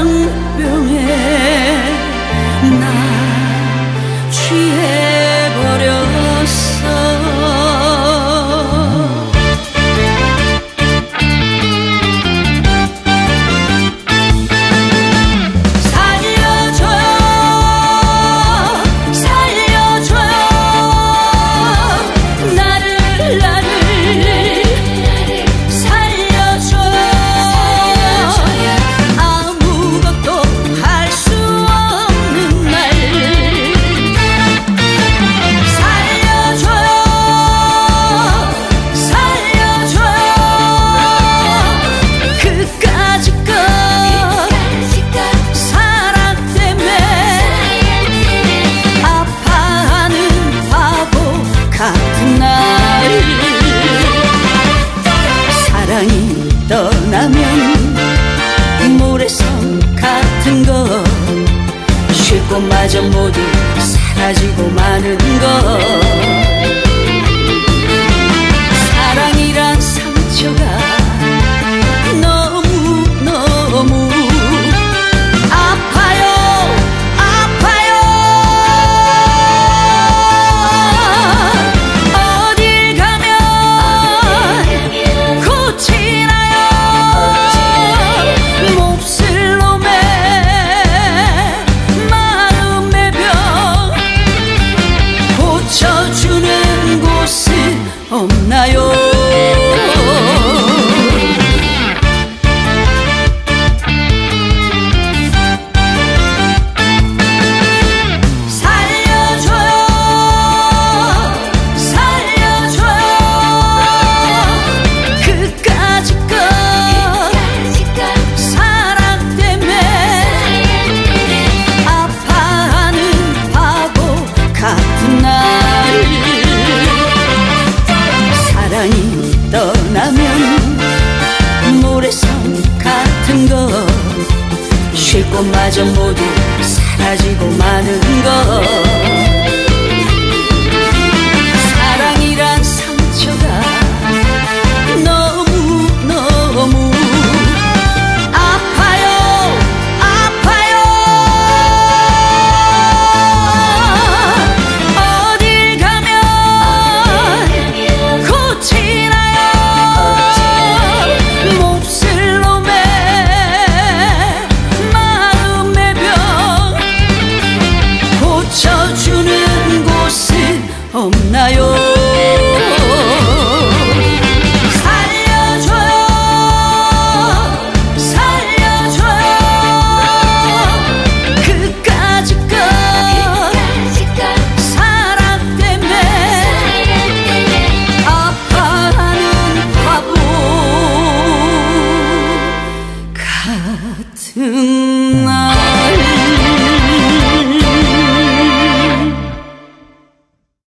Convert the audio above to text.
사랑병에 나 취해버렸어. 사랑이 떠나면 모래성 같은 것 쉴 곳마저 모두 사라지고 마는 것. 사랑이란 상처가 너무 아파요. 어딜 가면 꽃이 나요. 몹쓸 놈의 마음의 병 고쳐주는 곳은 없나요? 사랑이 떠나면 모래성 같은 것 쉴 곳마저 모두 사라지고 마는 것. 사랑이란 상처가 너무 아파요. 어딜 가면 꽃이 나요. 몹쓸 놈의 마음의 병 고쳐주는 곳은 없나요? 같은